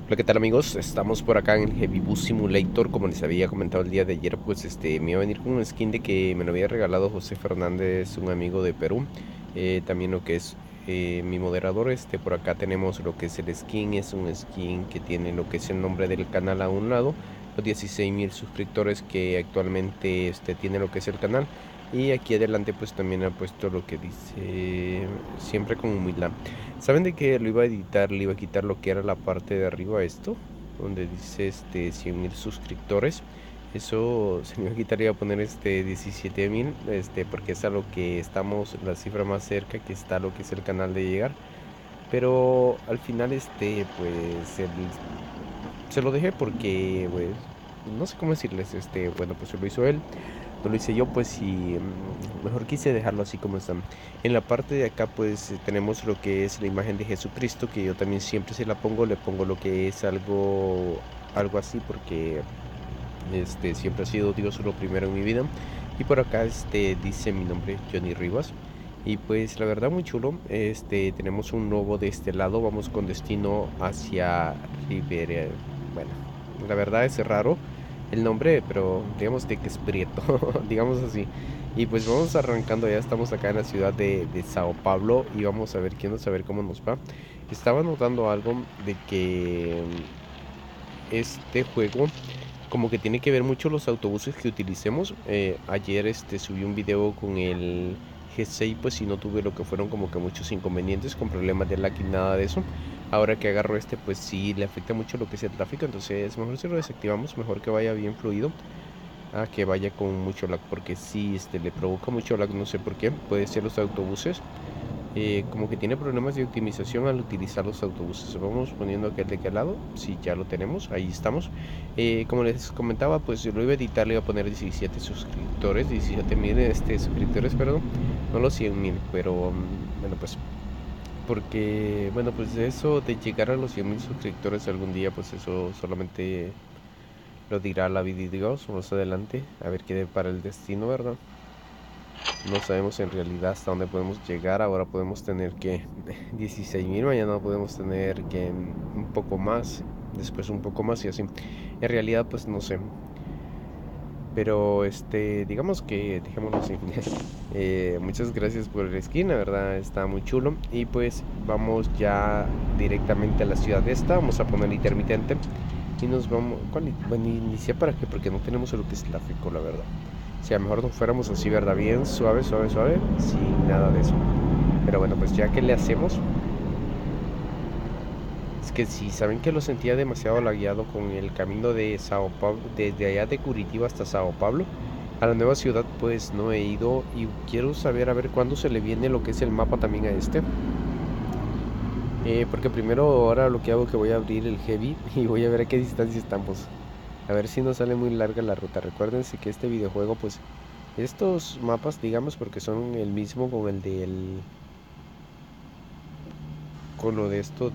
Hola, ¿qué tal amigos? Estamos por acá en Heavy Bus Simulator. Como les había comentado el día de ayer, pues me iba a venir con un skin de que me lo había regalado José Fernández, un amigo de Perú. También lo que es mi moderador, por acá tenemos lo que es el skin. Es un skin que tiene lo que es el nombre del canal a un lado, los 16.000 suscriptores que actualmente tiene lo que es el canal. Y aquí adelante pues también ha puesto lo que dice siempre con humildad. ¿Saben de que lo iba a editar? Le iba a quitar lo que era la parte de arriba esto, donde dice 100.000 suscriptores. Eso se me iba a quitar y iba a poner 17.000, porque es a lo que estamos, la cifra más cerca que está lo que es el canal de llegar. Pero al final pues se lo dejé porque pues no sé cómo decirles, bueno, pues lo hizo él, no lo hice yo, pues sí, mejor quise dejarlo así como está. En la parte de acá pues tenemos lo que es la imagen de Jesucristo, que yo también siempre se la pongo, le pongo lo que es algo así porque siempre ha sido Dios lo primero en mi vida. Y por acá dice mi nombre, Johnny Rivas. Y pues la verdad muy chulo. Tenemos un lobo de este lado, vamos con destino hacia Rivera. Bueno, la verdad es raro el nombre, pero digamos de que es Prieto, digamos así. Y pues vamos arrancando, ya estamos acá en la ciudad de Sao Paulo y vamos a ver, quiero saber cómo nos va. Estaba notando algo de que este juego como que tiene que ver mucho los autobuses que utilicemos. Ayer subí un video con el G6, pues si no tuve lo que fueron como que muchos inconvenientes con problemas de lag y nada de eso. Ahora que agarro pues sí le afecta mucho lo que es el tráfico, entonces mejor si lo desactivamos, mejor que vaya bien fluido a que vaya con mucho lag, porque si le provoca mucho lag, no sé por qué, puede ser los autobuses. Como que tiene problemas de optimización al utilizar los autobuses. Vamos poniendo aquel de aquel lado. Si ya lo tenemos, ahí estamos. Como les comentaba, pues yo lo iba a editar, le iba a poner 17 suscriptores, 17.000 suscriptores, perdón, no los 100.000, pero bueno, pues porque, bueno, pues eso de llegar a los 100.000 suscriptores algún día, pues eso solamente lo dirá la vida y Dios más adelante, a ver qué para el destino, ¿verdad? No sabemos en realidad hasta dónde podemos llegar. Ahora podemos tener que 16.000, mañana podemos tener que un poco más, después un poco más y así. En realidad pues no sé. Pero digamos que dejémoslo así. Muchas gracias por el skin, la verdad está muy chulo. Y pues vamos ya directamente a la ciudad esta. Vamos a poner intermitente. Y nos vamos. Bueno, iniciar para qué, porque no tenemos lo que es tráfico, la verdad. Si a lo mejor nos fuéramos así, ¿verdad? Bien suave, suave, suave, sin nada de eso. Pero bueno, pues ya que le hacemos, es que si saben que lo sentía demasiado lagueado con el camino de Sao Paulo, desde allá de Curitiba hasta Sao Paulo, a la nueva ciudad, pues no he ido y quiero saber a ver cuándo se le viene lo que es el mapa también a porque primero ahora lo que hago es que voy a abrir el heavy y voy a ver a qué distancia estamos. A ver si no sale muy larga la ruta. Recuérdense que este videojuego, pues, estos mapas, digamos, porque son el mismo con el con lo de esto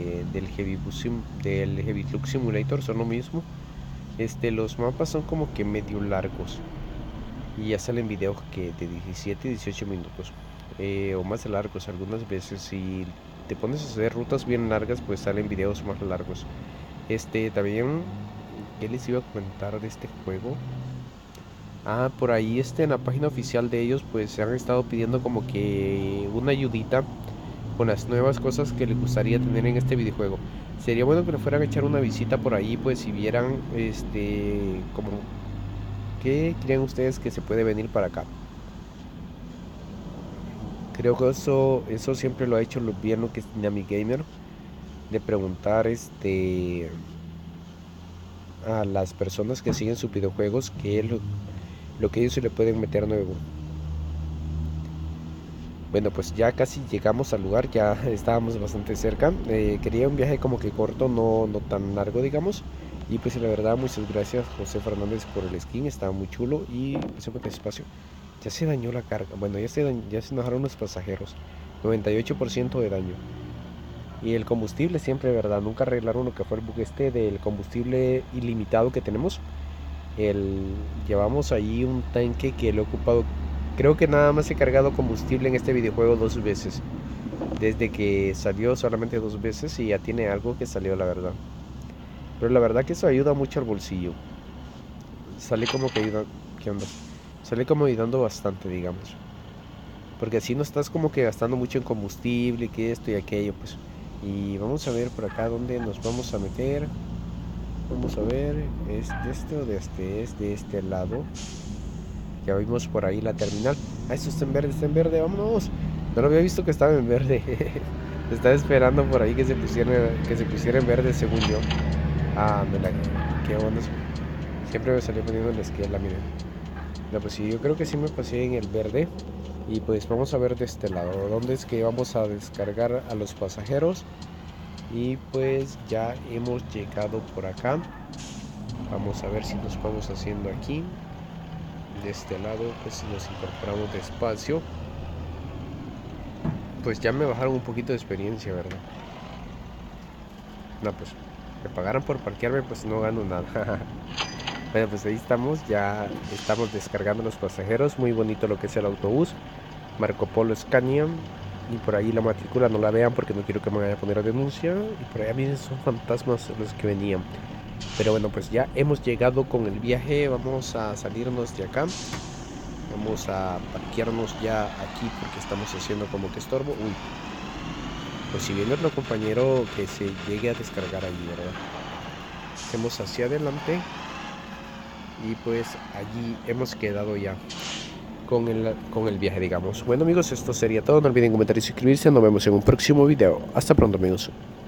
del Heavy Truck Simulator, son lo mismo. Los mapas son como que medio largos y ya salen videos que de 17 y 18 minutos, o más largos algunas veces. Si te pones a hacer rutas bien largas, pues salen videos más largos. También, ¿qué les iba a comentar de este juego? Ah, por ahí en la página oficial de ellos pues se han estado pidiendo como que una ayudita con las nuevas cosas que les gustaría tener en este videojuego. Sería bueno que le fueran a echar una visita por ahí, pues si vieran como qué creen ustedes que se puede venir para acá. Creo que eso siempre lo ha hecho bien lo que es Dynamic Gamer, de preguntar a las personas que siguen sus videojuegos qué es lo que ellos se le pueden meter nuevo. Bueno, pues ya casi llegamos al lugar, ya estábamos bastante cerca. Quería un viaje como que corto, no tan largo, digamos. Y pues la verdad, muchas gracias José Fernández por el skin, estaba muy chulo y siempre espacio. Ya se dañó la carga, bueno, ya se enojaron los pasajeros. 98% de daño. Y el combustible siempre, ¿verdad? Nunca arreglaron lo que fue el bug del combustible ilimitado que tenemos. Llevamos ahí un tanque que lo he ocupado. Creo que nada más he cargado combustible en este videojuego 2 veces. Desde que salió solamente 2 veces y ya tiene algo que salió, la verdad. Pero la verdad que eso ayuda mucho al bolsillo. Sale como que ayuda. ¿Qué onda? Sale como ayudando bastante, digamos. Porque así no estás como que gastando mucho en combustible, que esto y aquello, pues. Y vamos a ver por acá dónde nos vamos a meter. Vamos a ver, ¿es de este o de este? Es de este lado. Ya vimos por ahí la terminal. Ah, esto está en verde, vámonos. No lo había visto que estaba en verde. Estaba esperando por ahí que se pusiera en verde según yo. Ah, qué onda. Siempre me salía poniendo en la izquierda, miren. No, pues sí, yo creo que sí me pasé en el verde. Y pues vamos a ver de este lado. ¿Dónde es que vamos a descargar a los pasajeros? Y pues ya hemos llegado por acá. Vamos a ver si nos vamos haciendo aquí. De este lado pues nos incorporamos despacio. Pues ya me bajaron un poquito de experiencia, ¿verdad? No, pues me pagaron por parquearme, pues no gano nada. Bueno, pues ahí estamos, ya estamos descargando los pasajeros. Muy bonito lo que es el autobús Marco Polo Scania. Y por ahí la matrícula no la vean porque no quiero que me vayan a poner a denuncia. Y por ahí miren, son fantasmas los que venían. Pero bueno, pues ya hemos llegado con el viaje. Vamos a salirnos de acá. Vamos a parquearnos ya aquí porque estamos haciendo como que estorbo. Uy, pues si viene otro compañero que se llegue a descargar allí, ¿verdad? Hacemos hacia adelante. Y pues allí hemos quedado ya con el viaje, digamos. Bueno amigos, esto sería todo. No olviden comentar y suscribirse. Nos vemos en un próximo video. Hasta pronto amigos.